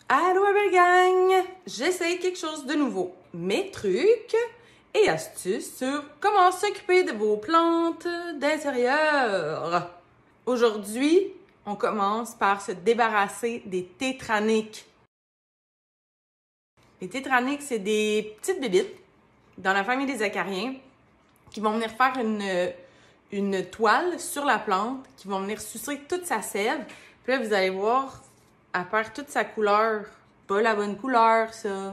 Allô ma belle gang! J'essaye quelque chose de nouveau. Mes trucs et astuces sur comment s'occuper de vos plantes d'intérieur. Aujourd'hui, on commence par se débarrasser des tétraniques. Les tétraniques, c'est des petites bébites dans la famille des acariens qui vont venir faire une toile sur la plante, qui vont venir sucer toute sa sève. Puis là, vous allez voir, elle perd toute sa couleur. Pas la bonne couleur, ça.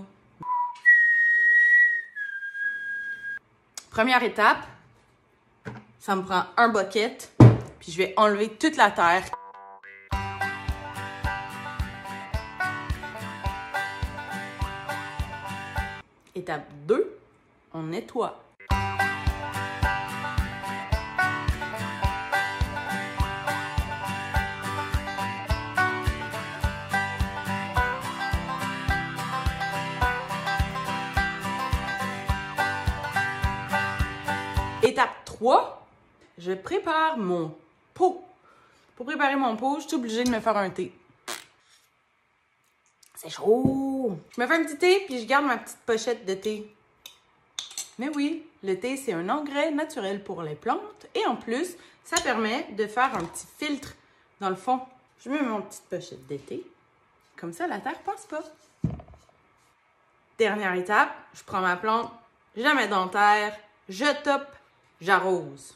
Première étape, ça me prend un bucket, puis je vais enlever toute la terre. Étape 2, on nettoie. Étape 3, je prépare mon pot. Pour préparer mon pot, je suis obligée de me faire un thé. C'est chaud! Je me fais un petit thé, puis je garde ma petite pochette de thé. Mais oui, le thé, c'est un engrais naturel pour les plantes. Et en plus, ça permet de faire un petit filtre dans le fond. Je mets mon petite pochette de thé. Comme ça, la terre passe pas. Dernière étape, je prends ma plante, je la mets dans la terre, je tope, j'arrose.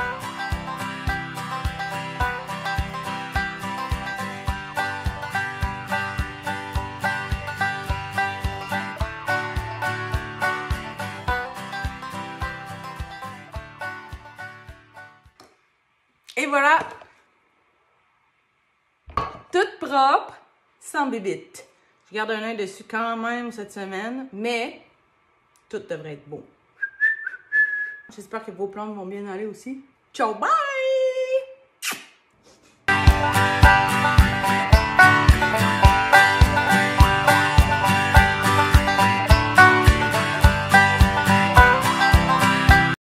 Et voilà, toute propre, sans bébite. Je garde un œil dessus quand même cette semaine, mais tout devrait être beau. J'espère que vos plantes vont bien aller aussi. Ciao, bye!